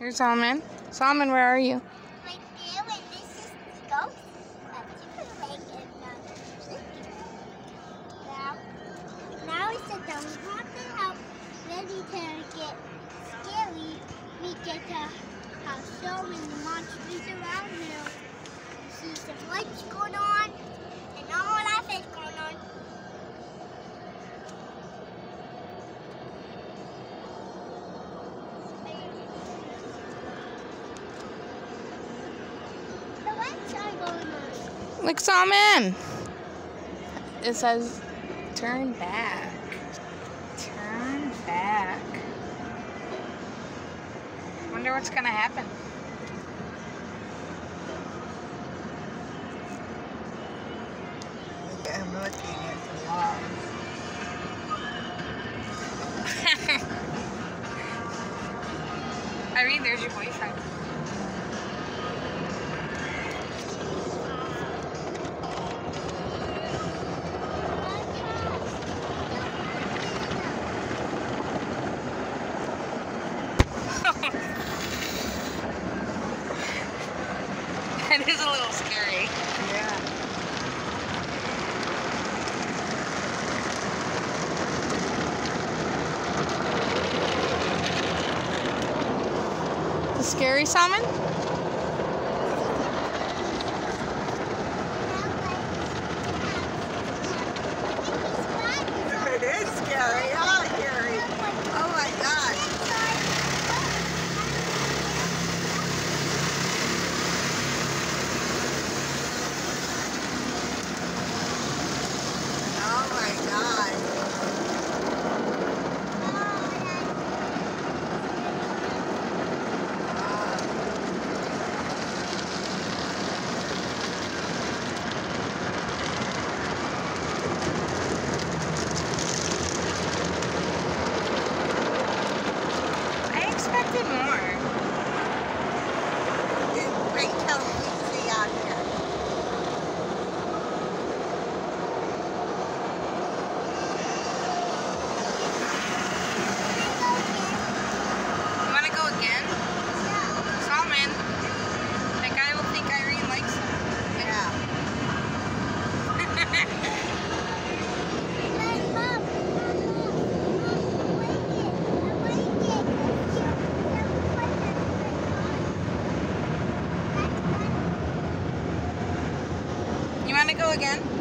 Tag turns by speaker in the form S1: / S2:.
S1: Here's Solomon. Solomon, where are you?
S2: Right there, and this is the ghost. Now it's a dumb haunted house ready to get scary. We get to have so many monsters around here. See some lights going on and all that is going on. The lights are going on.
S1: Look, Solomon. It says, turn back. Turn back. Wonder what's gonna happen.
S3: I'm looking at the wall.
S1: Irene, there's your boyfriend. It is a little scary.
S3: Yeah.
S1: The scary salmon?
S3: It is scary. Oh, Gary. Oh, my God. Oh, my God.
S1: I expected more.
S3: Wait till we see out here.
S1: You wanna go again? Solomon, that guy will think Irene likes him.
S3: Yeah.
S1: You wanna go again?